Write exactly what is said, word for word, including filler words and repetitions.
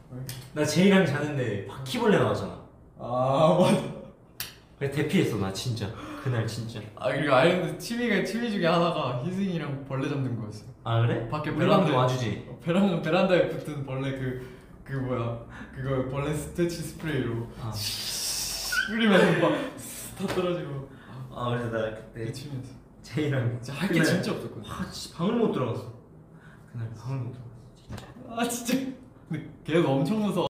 나 제이랑 자는데 바퀴벌레 나왔잖아. 아 맞아. 그래 대피했어 나 진짜 그날 진짜. 아 그리고 아이언드 취미가 취미 중에 하나가 희승이랑 벌레 잡는 거였어. 아 그래? 밖에 우리 방도 베란다에- 와주지. 베란다 베란다에 붙은 벌레 그 그 뭐야 그거 벌레 스테치 스프레이로 아. 뿌리면 막다 떨어지고. 아 그래서 나 그때 그 취미였어. 제이랑 진짜 할 게 진짜 없었거든. 아 진짜 방을 못 들어갔어. 그날 방을 못 들어갔어. 아 진짜. 근데 걔도 엄청 무서워.